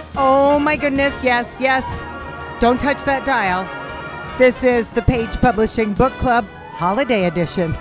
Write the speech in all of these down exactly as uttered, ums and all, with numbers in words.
Oh my goodness, yes, yes. Don't touch that dial. This is the Page Publishing Book Club Holiday Edition.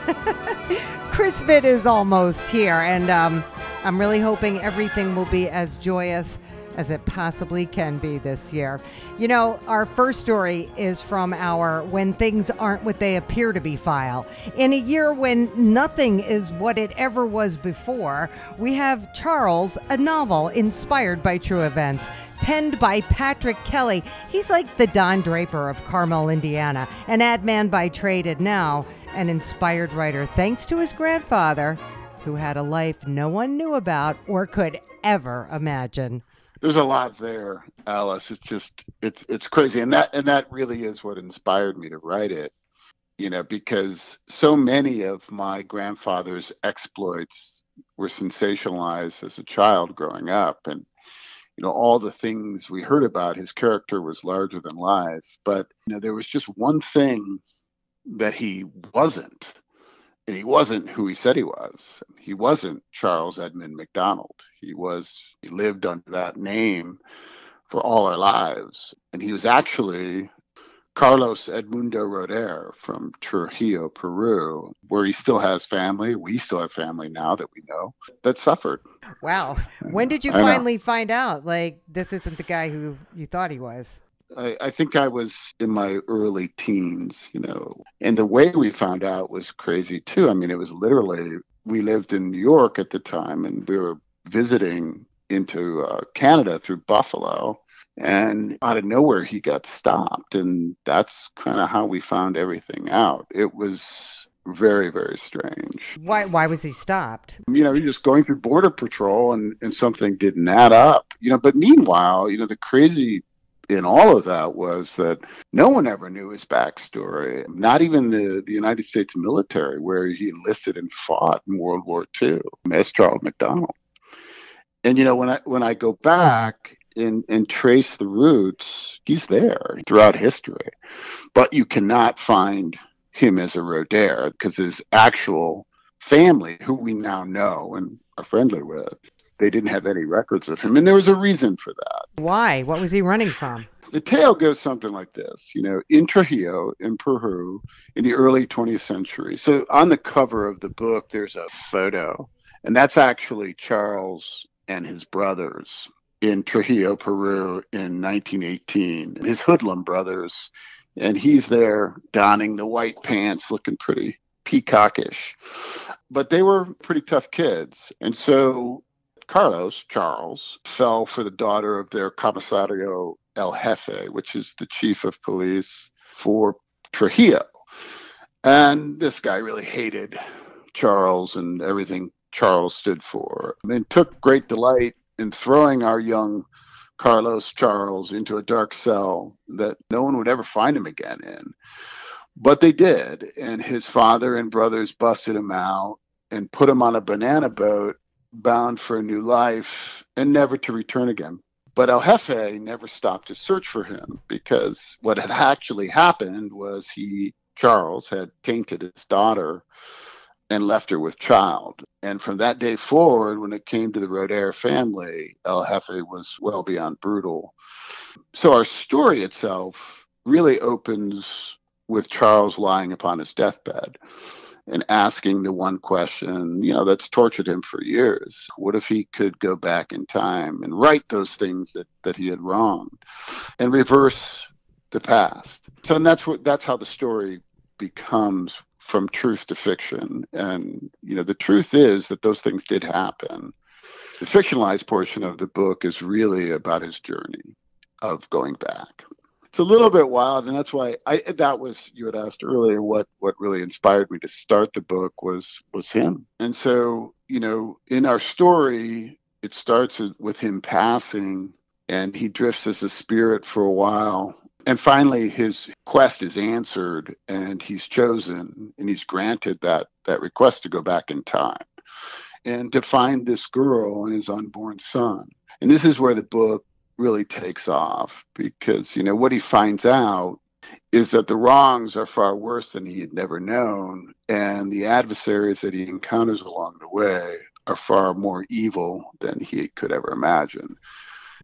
Chris Vitt is almost here, and um, I'm really hoping everything will be as joyous as it possibly can be this year. You know, our first story is from our When Things Aren't What They Appear to Be file. In a year when nothing is what it ever was before, we have Charles, a novel inspired by true events, penned by Patrick Kelly. He's like the Don Draper of Carmel, Indiana, an ad man by trade and now an inspired writer thanks to his grandfather, who had a life no one knew about or could ever imagine. There's a lot there, Alice. It's just it's it's crazy, and that and that really is what inspired me to write it. You know, because so many of my grandfather's exploits were sensationalized as a child growing up, and you know all the things we heard about his character was larger than life. But you know, there was just one thing that he wasn't. And he wasn't who he said he was. He wasn't Charles Edmund McDonald. He was, he lived under that name for all our lives. And he was actually Carlos Edmundo Roder from Trujillo, Peru, where he still has family. We still have family now that we know that suffered. Wow. When did you I finally know. find out, like, this isn't the guy who you thought he was? I, I think I was in my early teens, you know, and the way we found out was crazy too. I mean, it was literally, we lived in New York at the time and we were visiting into uh, Canada through Buffalo. And out of nowhere, he got stopped. And that's kind of how we found everything out. It was very, very strange. Why Why was he stopped? You know, you're just going through Border Patrol and, and something didn't add up, you know, but meanwhile, you know, the crazy in all of that was that no one ever knew his backstory, not even the, the United States military, where he enlisted and fought in World War Two as Charles McDonald. And, you know, when I when I go back and, and trace the roots, he's there throughout history. But you cannot find him as a Roder because his actual family, who we now know and are friendly with, they didn't have any records of him. And there was a reason for that. Why? What was he running from? The tale goes something like this, you know, in Trujillo, in Peru, in the early twentieth century. So on the cover of the book, there's a photo, and that's actually Charles and his brothers in Trujillo, Peru in nineteen eighteen, his hoodlum brothers. And he's there donning the white pants, looking pretty peacockish. But they were pretty tough kids. And so Carlos, Charles, fell for the daughter of their comisario El Jefe, which is the chief of police for Trujillo. And this guy really hated Charles and everything Charles stood for, and took great delight in throwing our young Carlos Charles into a dark cell that no one would ever find him again in. But they did, and his father and brothers busted him out and put him on a banana boat bound for a new life and never to return again. But El Jefe never stopped his search for him, because what had actually happened was he, Charles, had tainted his daughter and left her with child. And from that day forward, when it came to the Roder family, El Jefe was well beyond brutal. So our story itself really opens with Charles lying upon his deathbed and asking the one question, you know, that's tortured him for years. What if he could go back in time and right those things that, that he had wronged and reverse the past? So and that's what that's how the story becomes from truth to fiction. And, you know, the truth is that those things did happen. The fictionalized portion of the book is really about his journey of going back. It's a little bit wild, and that's why I that was, you had asked earlier what what really inspired me to start the book was was him. And so, you know, in our story, it starts with him passing, and he drifts as a spirit for a while. And finally his quest is answered, and he's chosen, and he's granted that that request to go back in time and to find this girl and his unborn son. And this is where the book really takes off, because, you know, what he finds out is that the wrongs are far worse than he had never known, and the adversaries that he encounters along the way are far more evil than he could ever imagine.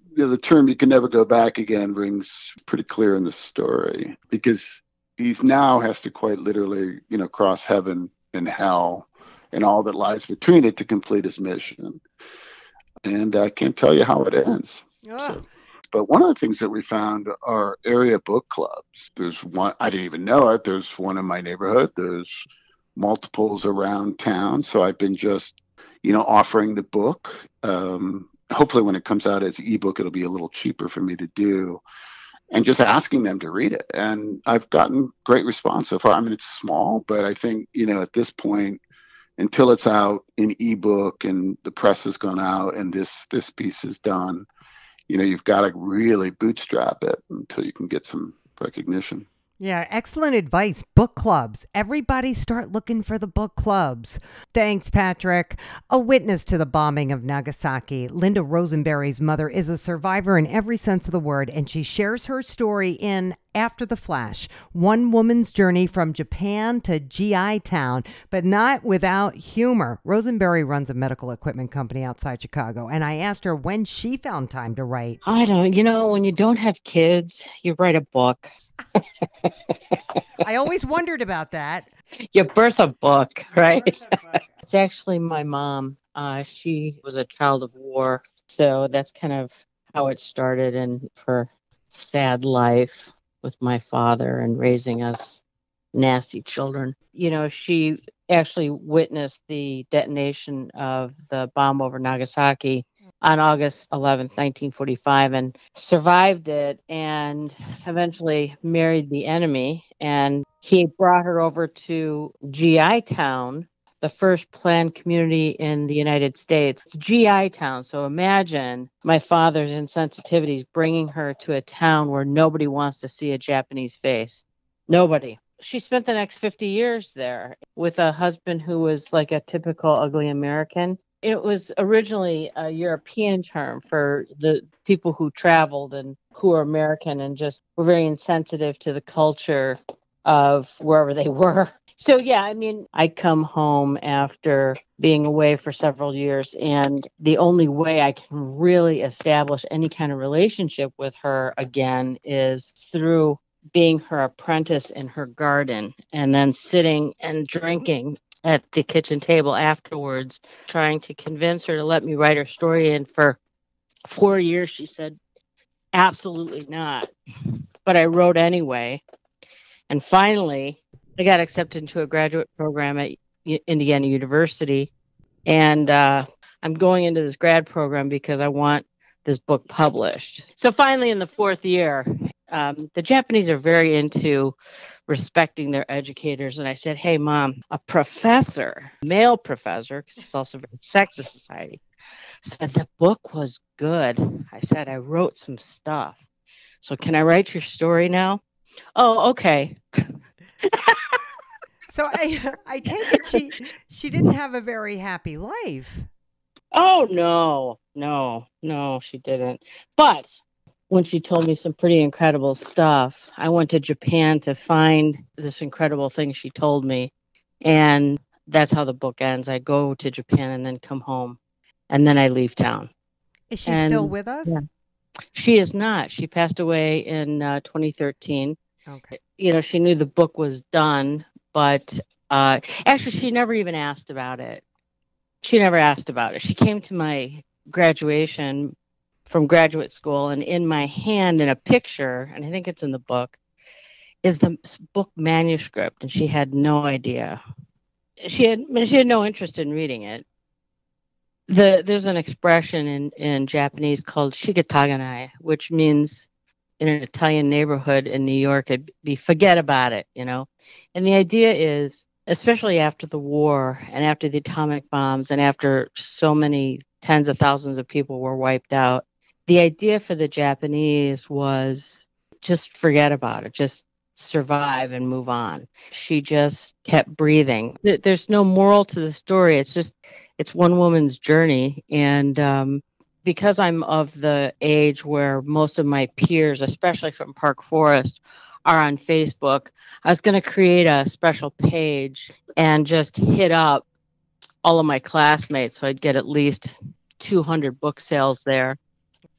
you know, the term "you can never go back again" rings pretty clear in the story, because he's now has to quite literally, you know, cross heaven and hell and all that lies between it to complete his mission. And I can't tell you how it ends. Oh. So, but one of the things that we found are area book clubs. There's one, I didn't even know it. There's one in my neighborhood. There's multiples around town. So I've been just, you know, offering the book. Um, hopefully when it comes out as ebook, it'll be a little cheaper for me to do, and just asking them to read it. And I've gotten great response so far. I mean, it's small, but I think, you know, at this point, until it's out in ebook and the press has gone out and this this piece is done, you know, you've got to really bootstrap it until you can get some recognition. Yeah, excellent advice. Book clubs. Everybody start looking for the book clubs. Thanks, Patrick. A witness to the bombing of Nagasaki, Linda Rosenberry's mother is a survivor in every sense of the word, and she shares her story in After the Flash, one woman's journey from Japan to G I Town, but not without humor. Rosenberry runs a medical equipment company outside Chicago, and I asked her when she found time to write. I don't, you know, when you don't have kids, you write a book. I always wondered about that. You birth a book, right? It's actually my mom. Uh, she was a child of war, so that's kind of how it started, and her sad life with my father and raising us nasty children. You know, she actually witnessed the detonation of the bomb over Nagasaki on August eleventh, nineteen forty-five, and survived it, and eventually married the enemy. And he brought her over to G I Town, the first planned community in the United States. It's G I Town. So imagine my father's insensitivities bringing her to a town where nobody wants to see a Japanese face. Nobody. She spent the next fifty years there with a husband who was like a typical ugly American. It was originally a European term for the people who traveled and who were American and just were very insensitive to the culture of wherever they were. So, yeah, I mean, I come home after being away for several years, and the only way I can really establish any kind of relationship with her again is through being her apprentice in her garden, and then sitting and drinking at the kitchen table afterwards, trying to convince her to let me write her story. And for four years, she said, absolutely not. But I wrote anyway. And finally, I got accepted into a graduate program at Indiana University. And uh, I'm going into this grad program because I want this book published. So finally, in the fourth year, um, the Japanese are very into respecting their educators. And I said, hey, Mom, a professor, male professor, because it's also a very sexist society, said the book was good. I said, I wrote some stuff. So can I write your story now? Oh, okay. So I I take it she she didn't have a very happy life. Oh, no, no, no, she didn't. But when she told me some pretty incredible stuff, I went to Japan to find this incredible thing she told me. And that's how the book ends. I go to Japan and then come home, and then I leave town. Is she And, still with us? yeah. She is not. She passed away in uh, twenty thirteen. Okay. You know, she knew the book was done, but uh, actually she never even asked about it. She never asked about it. She came to my graduation from graduate school, and in my hand, in a picture, and I think it's in the book, is the book manuscript, and she had no idea. She had she had no interest in reading it. The there's an expression in, in Japanese called shigetaganai, which means in an Italian neighborhood in New York, it'd be forget about it, you know. And the idea is, especially after the war and after the atomic bombs and after so many tens of thousands of people were wiped out, the idea for the Japanese was just forget about it, just survive and move on. She just kept breathing. There's no moral to the story. It's just, it's one woman's journey. And um, because I'm of the age where most of my peers, especially from Park Forest, are on Facebook, I was going to create a special page and just hit up all of my classmates so I'd get at least two hundred book sales there.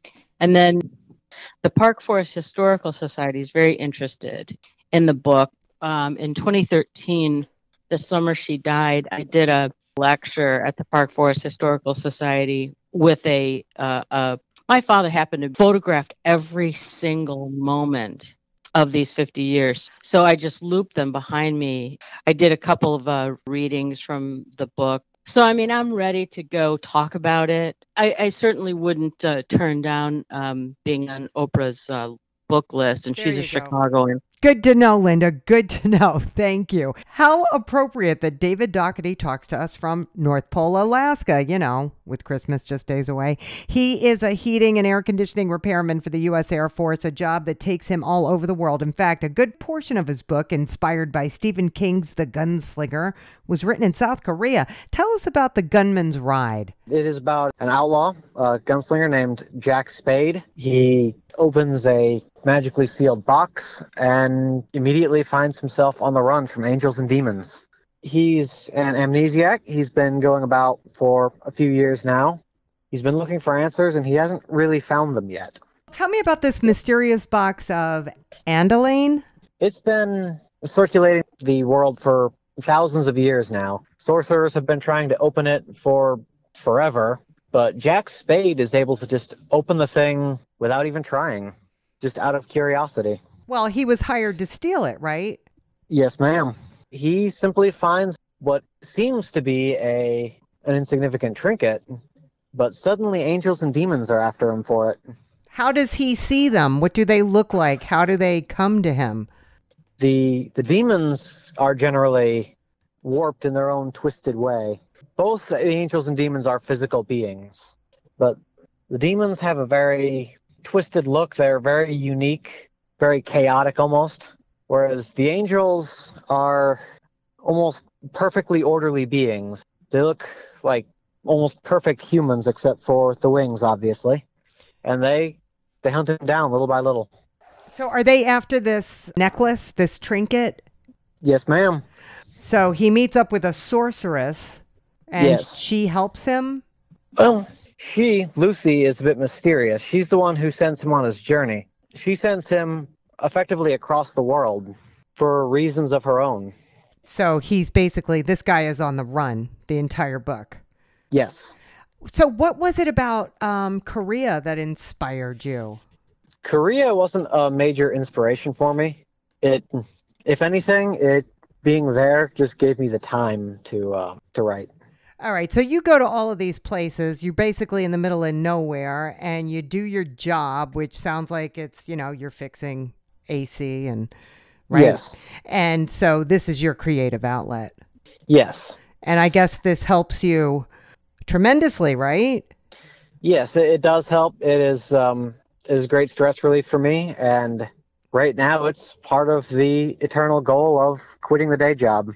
And then the Park Forest Historical Society is very interested in the book. Um, in twenty thirteen, the summer she died, I did a lecture at the Park Forest Historical Society with a, uh, a my father happened to photograph every single moment of these fifty years. So I just looped them behind me. I did a couple of uh, readings from the book. So, I mean, I'm ready to go talk about it. I, I certainly wouldn't uh, turn down um, being on Oprah's uh, book list, and There she's a you go. Chicagoan. Good to know, Linda. Good to know. Thank you. How appropriate that David Dougherty talks to us from North Pole, Alaska, you know, with Christmas just days away. He is a heating and air conditioning repairman for the U S Air Force, a job that takes him all over the world. In fact, a good portion of his book, inspired by Stephen King's The Gunslinger, was written in South Korea. Tell us about The Gunman's Ride. It is about an outlaw, a gunslinger named Jack Spade. He opens a magically sealed box and immediately finds himself on the run from angels and demons. He's an amnesiac. He's been going about for a few years now. He's been looking for answers, and he hasn't really found them yet. Tell me about this mysterious box of Andalane. It's been circulating the world for thousands of years now. Sorcerers have been trying to open it for forever, but Jack Spade is able to just open the thing without even trying, just out of curiosity. Well, he was hired to steal it, right? Yes, ma'am. He simply finds what seems to be a an insignificant trinket, but suddenly angels and demons are after him for it. How does he see them? What do they look like? How do they come to him? The the demons are generally warped in their own twisted way. Both the angels and demons are physical beings, but the demons have a very twisted look. They're very unique, very chaotic almost, whereas the angels are almost perfectly orderly beings. They look like almost perfect humans except for the wings, obviously, and they they hunt him down little by little. So are they after this necklace, this trinket? Yes, ma'am. So he meets up with a sorceress, and Yes. she helps him? Well, she, Lucy, is a bit mysterious. She's the one who sends him on his journey. She sends him effectively across the world for reasons of her own. So he's basically, this guy is on the run the entire book. Yes. So what was it about um, Korea that inspired you? Korea wasn't a major inspiration for me. It, if anything, it being there just gave me the time to uh, to write. All right. So you go to all of these places. You're basically in the middle of nowhere, and you do your job, which sounds like it's, you know, you're fixing A C and right. Yes. And so this is your creative outlet. Yes. And I guess this helps you tremendously, right? Yes, it, it does help. It is um, it is great stress relief for me, and right now it's part of the eternal goal of quitting the day job.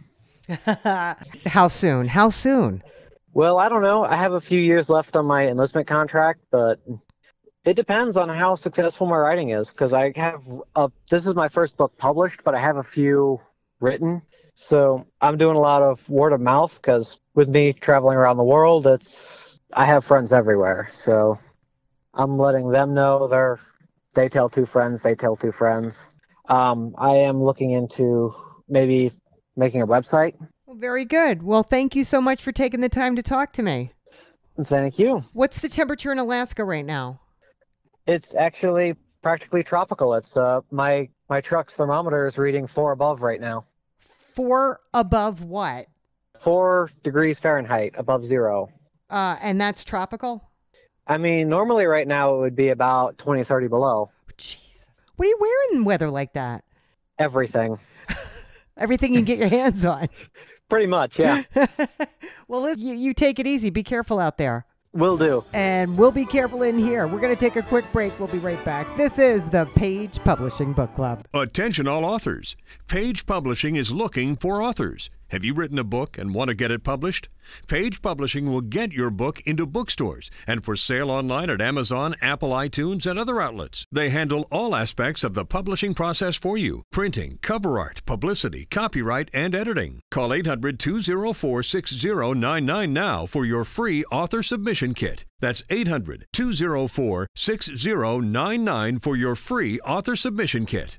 How soon? How soon? Well, I don't know. I have a few years left on my enlistment contract, but it depends on how successful my writing is, because I have a, this is my first book published, but I have a few written. So I'm doing a lot of word of mouth, because with me traveling around the world, it's I have friends everywhere. So I'm letting them know. They're they tell two friends, they tell two friends. Um, I am looking into maybe making a website. Well, very good. Well, thank you so much for taking the time to talk to me. Thank you. What's the temperature in Alaska right now? It's actually practically tropical. It's uh my my truck's thermometer is reading four above right now. Four above what? Four degrees Fahrenheit above zero. Uh, and that's tropical? I mean, normally right now it would be about twenty, thirty below. Jeez. What are you wearing in weather like that? Everything. Everything you can get your hands on. Pretty much, yeah. Well, listen, you, you take it easy. Be careful out there. Will do. And we'll be careful in here. We're going to take a quick break. We'll be right back. This is the Page Publishing Book Club. Attention all authors. Page Publishing is looking for authors. Have you written a book and want to get it published? Page Publishing will get your book into bookstores and for sale online at Amazon, Apple iTunes, and other outlets. They handle all aspects of the publishing process for you: printing, cover art, publicity, copyright, and editing. Call eight hundred, two oh four, six oh nine nine now for your free author submission kit. That's eight hundred, two oh four, six oh nine nine for your free author submission kit.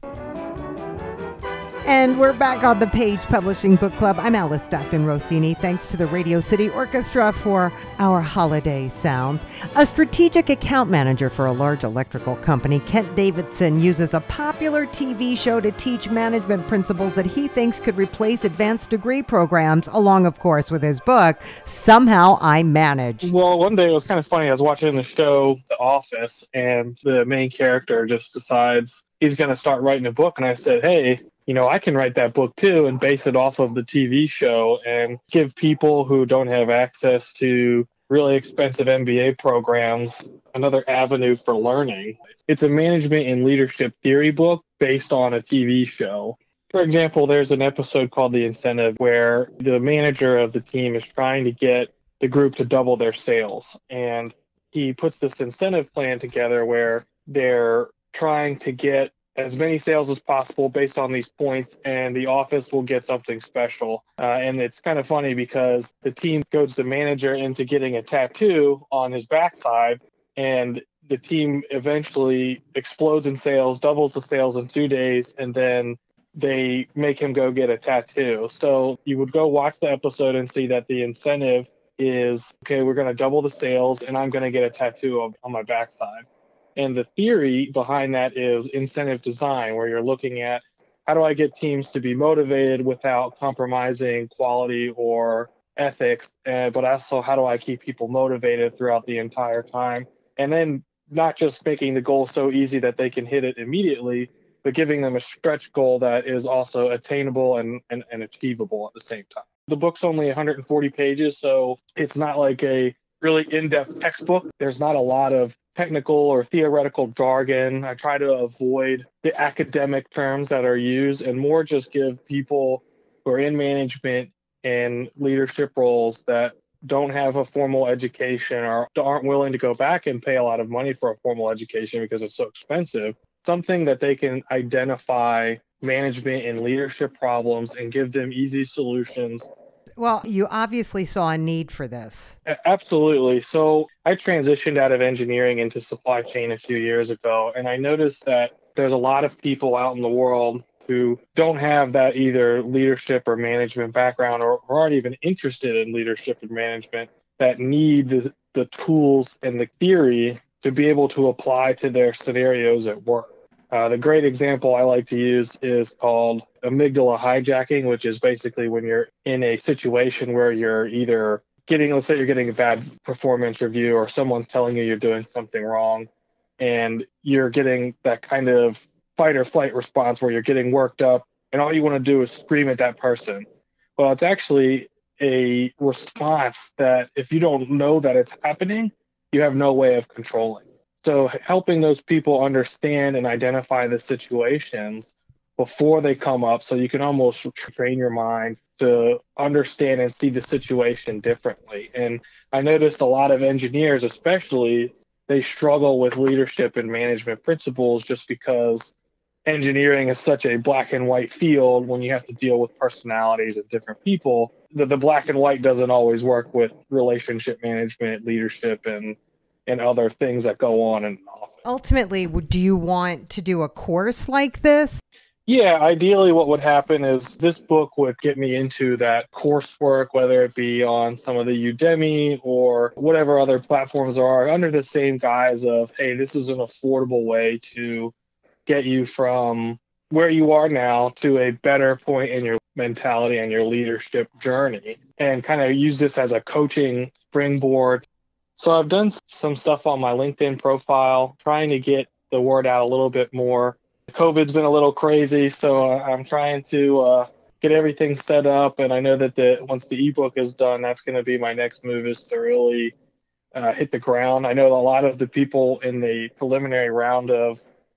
And we're back on the Page Publishing Book Club. I'm Alice Stockton Rossini. Thanks to the Radio City Orchestra for our holiday sounds. A strategic account manager for a large electrical company, Kent Davidson, uses a popular T V show to teach management principles that he thinks could replace advanced degree programs, along, of course, with his book, Somehow I Manage. Well, one day it was kind of funny. I was watching the show The Office, and the main character just decides he's going to start writing a book. And I said, hey, you know, I can write that book too and base it off of the T V show and give people who don't have access to really expensive M B A programs another avenue for learning. It's a management and leadership theory book based on a T V show. For example, there's an episode called The Incentive where the manager of the team is trying to get the group to double their sales. And he puts this incentive plan together where they're trying to get as many sales as possible based on these points, and the office will get something special. Uh, and it's kind of funny because the team goes the manager into getting a tattoo on his backside, and the team eventually explodes in sales, doubles the sales in two days, and then they make him go get a tattoo. So you would go watch the episode and see that the incentive is, okay, we're going to double the sales, and I'm going to get a tattoo on, on my backside. And the theory behind that is incentive design, where you're looking at how do I get teams to be motivated without compromising quality or ethics, uh, but also how do I keep people motivated throughout the entire time? And then not just making the goal so easy that they can hit it immediately, but giving them a stretch goal that is also attainable and, and, and achievable at the same time. The book's only one hundred forty pages, so it's not like a really in-depth textbook. There's not a lot of technical or theoretical jargon. I try to avoid the academic terms that are used and more just give people who are in management and leadership roles that don't have a formal education or aren't willing to go back and pay a lot of money for a formal education because it's so expensive, something that they can identify management and leadership problems and give them easy solutions. Well, you obviously saw a need for this. Absolutely. So I transitioned out of engineering into supply chain a few years ago, and I noticed that there's a lot of people out in the world who don't have that either leadership or management background or, or aren't even interested in leadership and management that need the, the tools and the theory to be able to apply to their scenarios at work. Uh, the great example I like to use is called amygdala hijacking, which is basically when you're in a situation where you're either getting, let's say you're getting a bad performance review or someone's telling you you're doing something wrong, and you're getting that kind of fight or flight response where you're getting worked up and all you want to do is scream at that person. Well, it's actually a response that if you don't know that it's happening, you have no way of controlling. So helping those people understand and identify the situations before they come up, so you can almost train your mind to understand and see the situation differently. And I noticed a lot of engineers, especially, they struggle with leadership and management principles just because engineering is such a black and white field. When you have to deal with personalities of different people, the, the black and white doesn't always work with relationship management, leadership, and and other things that go on in office. Ultimately, do you want to do a course like this? Yeah, ideally what would happen is this book would get me into that coursework, whether it be on some of the Udemy or whatever other platforms there are, under the same guise of, hey, this is an affordable way to get you from where you are now to a better point in your mentality and your leadership journey, and kind of use this as a coaching springboard. So I've done some stuff on my LinkedIn profile, trying to get the word out a little bit more. COVID's been a little crazy, so I'm trying to uh, get everything set up. And I know that the, once the ebook is done, that's going to be my next move, is to really uh, hit the ground. I know a lot of the people in the preliminary round of the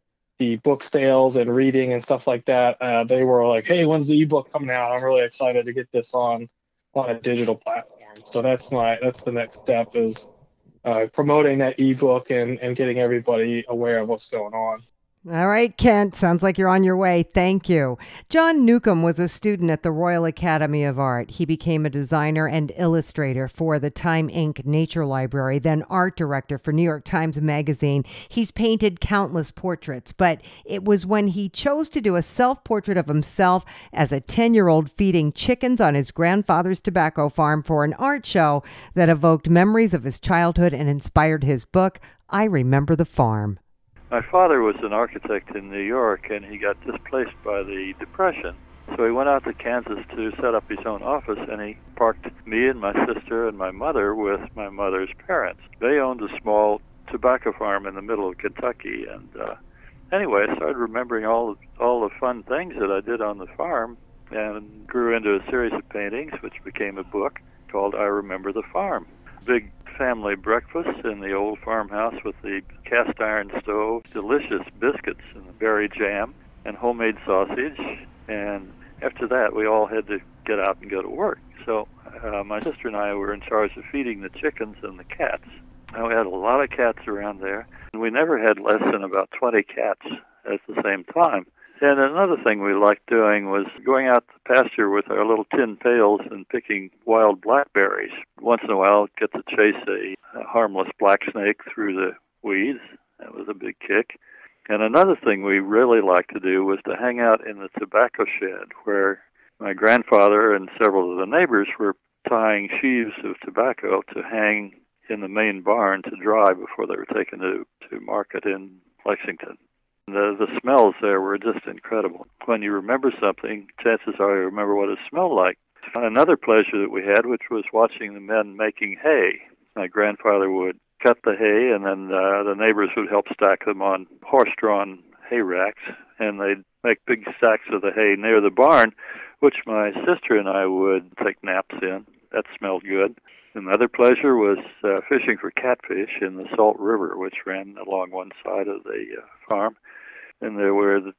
the book sales and reading and stuff like that, uh, they were like, hey, when's the ebook coming out? I'm really excited to get this on on a digital platform. So that's my that's the next step, is uh, promoting that ebook and, and getting everybody aware of what's going on. All right, Kent, sounds like you're on your way. Thank you. John Newcomb was a student at the Royal Academy of Art. He became a designer and illustrator for the Time Incorporated. Nature Library, then art director for New York Times Magazine. He's painted countless portraits, but it was when he chose to do a self-portrait of himself as a ten-year-old feeding chickens on his grandfather's tobacco farm for an art show that evoked memories of his childhood and inspired his book, I Remember the Farm. My father was an architect in New York, and he got displaced by the Depression. So he went out to Kansas to set up his own office, and he parked me and my sister and my mother with my mother's parents. They owned a small tobacco farm in the middle of Kentucky, and uh, anyway, I started remembering all all the fun things that I did on the farm, and grew into a series of paintings, which became a book called I Remember the Farm. Big family breakfast in the old farmhouse with the cast iron stove, delicious biscuits and berry jam, and homemade sausage. And after that, we all had to get out and go to work. So uh, my sister and I were in charge of feeding the chickens and the cats. And we had a lot of cats around there, and we never had less than about twenty cats at the same time. And another thing we liked doing was going out to pasture with our little tin pails and picking wild blackberries. Once in a while, get to chase a, a harmless black snake through the weeds. That was a big kick. And another thing we really liked to do was to hang out in the tobacco shed, where my grandfather and several of the neighbors were tying sheaves of tobacco to hang in the main barn to dry before they were taken to, to market in Lexington. The, the smells there were just incredible. When you remember something, chances are you remember what it smelled like. Another pleasure that we had, which was watching the men making hay. My grandfather would cut the hay, and then uh, the neighbors would help stack them on horse-drawn hay racks, and they'd make big stacks of the hay near the barn, which my sister and I would take naps in. That smelled good. Another pleasure was uh, fishing for catfish in the Salt River, which ran along one side of the uh, farm. And there were the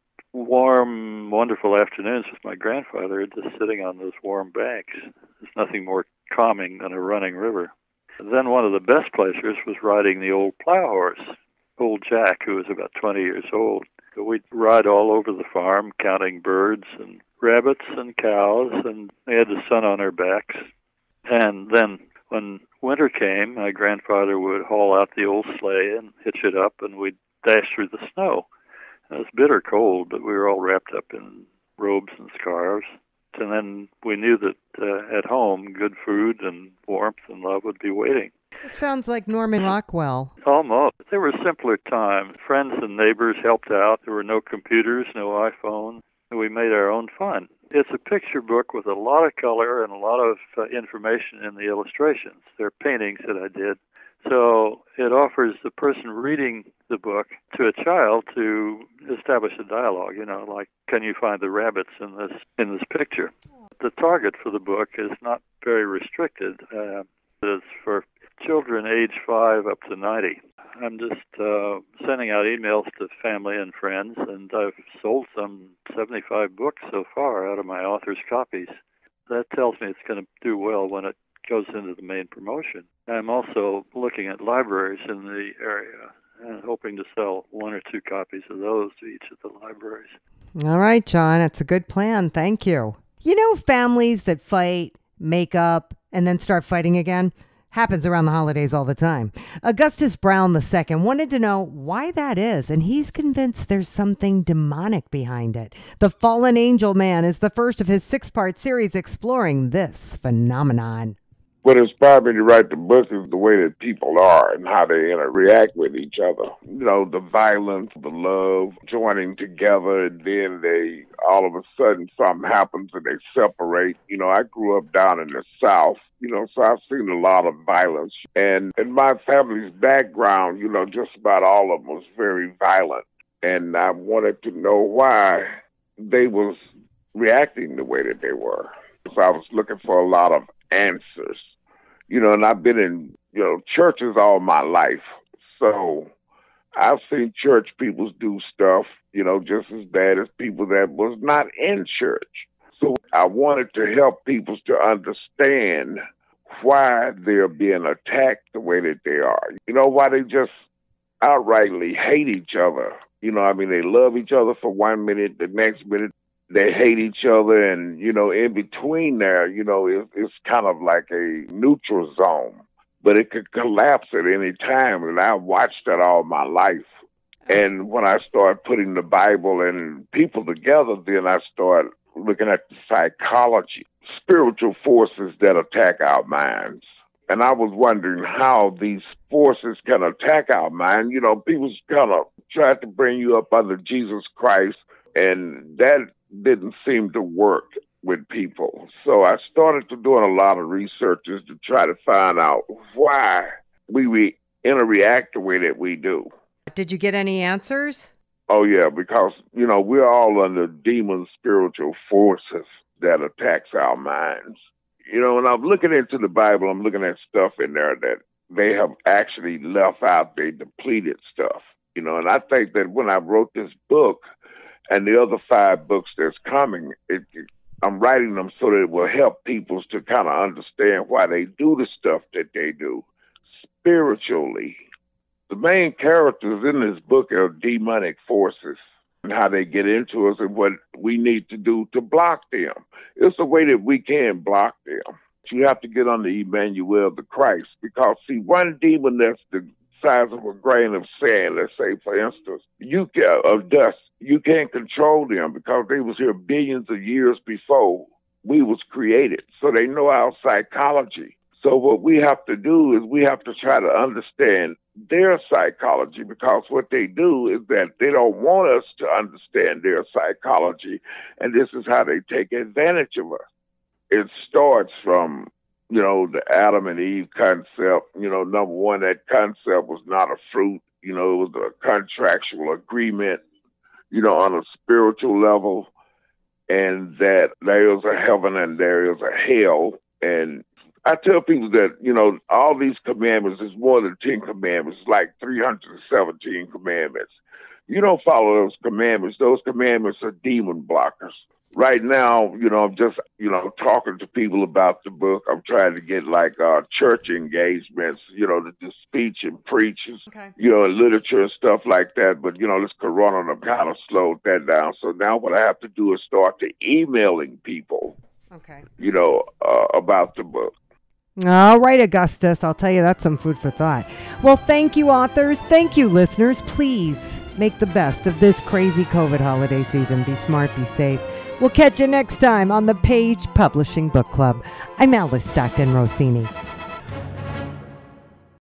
warm, wonderful afternoons with my grandfather just sitting on those warm banks. There's nothing more calming than a running river. And then one of the best pleasures was riding the old plow horse, old Jack, who was about twenty years old. So we'd ride all over the farm, counting birds and rabbits and cows, and we had the sun on our backs. And then when winter came, my grandfather would haul out the old sleigh and hitch it up, and we'd dash through the snow. It was bitter cold, but we were all wrapped up in robes and scarves. And then we knew that uh, at home, good food and warmth and love would be waiting. It sounds like Norman Rockwell. Almost. They were simpler times. Friends and neighbors helped out. There were no computers, no iPhones. We made our own fun. It's a picture book with a lot of color and a lot of uh, information in the illustrations. They're paintings that I did. So it offers the person reading the book to a child to establish a dialogue, you know, like, can you find the rabbits in this in this picture? The target for the book is not very restricted. Uh, it's for children age five up to ninety. I'm just uh, sending out emails to family and friends, and I've sold some seventy-five books so far out of my author's copies. That tells me it's going to do well when it goes into the main promotion. I'm also looking at libraries in the area and hoping to sell one or two copies of those to each of the libraries. All right, John, that's a good plan. Thank you. You know, families that fight, make up, and then start fighting again? Happens around the holidays all the time. Augustus Brown the Second wanted to know why that is, and he's convinced there's something demonic behind it. The Fallen Angel Man is the first of his six-part series exploring this phenomenon. What inspired me to write the book is the way that people are and how they interact with each other. You know, the violence, the love, joining together, and then they, all of a sudden, something happens and they separate. You know, I grew up down in the South, you know, so I've seen a lot of violence. And in my family's background, you know, just about all of them was very violent. And I wanted to know why they was reacting the way that they were. So I was looking for a lot of answers. You know, and I've been in, you know, churches all my life. So I've seen church people do stuff, you know, just as bad as people that was not in church. So I wanted to help people to understand why they're being attacked the way that they are. You know, why they just outrightly hate each other. You know, I mean, they love each other for one minute, the next minute they hate each other, and, you know, in between there, you know, it, it's kind of like a neutral zone. But it could collapse at any time, and I watched that all my life. And when I started putting the Bible and people together, then I started looking at the psychology, spiritual forces that attack our minds. And I was wondering how these forces can attack our mind. You know, people kind of try to bring you up under Jesus Christ, and that didn't seem to work with people. So I started to doing a lot of researches to try to find out why we re- interact the way that we do. Did you get any answers? Oh, yeah, because, you know, we're all under demon spiritual forces that attacks our minds. You know, when I'm looking into the Bible, I'm looking at stuff in there that they have actually left out. They depleted stuff, you know, and I think that when I wrote this book and the other five books that's coming, it, it, I'm writing them so that it will help people to kind of understand why they do the stuff that they do spiritually. The main characters in this book are demonic forces and how they get into us and what we need to do to block them. It's a way that we can block them. You have to get under Emmanuel the Christ because, see, one demon that's the size of a grain of sand, let's say, for instance, you can, of dust, you can't control them because they was here billions of years before we was created. So they know our psychology. So what we have to do is we have to try to understand their psychology because what they do is that they don't want us to understand their psychology, and this is how they take advantage of us. It starts from, you know, the Adam and Eve concept. You know, number one, that concept was not a fruit. You know, it was a contractual agreement, you know, on a spiritual level, and that there is a heaven and there is a hell. And I tell people that, you know, all these commandments is more than ten commandments, like three hundred seventeen commandments. You don't follow those commandments. Those commandments are demon blockers. Right now, you know, I'm just, you know, talking to people about the book. I'm trying to get like uh, church engagements, you know, to do speech and preach, okay. you know, and literature and stuff like that. But, you know, this corona done kind of slowed that down. So now what I have to do is start to emailing people, okay, you know, uh, about the book. All right, Augustus. I'll tell you, that's some food for thought. Well, thank you, authors. Thank you, listeners. Please make the best of this crazy COVID holiday season. Be smart, be safe. We'll catch you next time on the Page Publishing Book Club. I'm Alice Stockton Rossini.